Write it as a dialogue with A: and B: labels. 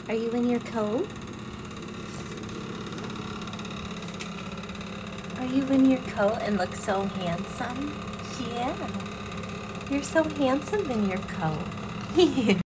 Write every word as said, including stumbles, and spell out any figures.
A: Are you in your coat? Are you in your coat and look so handsome? Yeah. You're so handsome in your coat.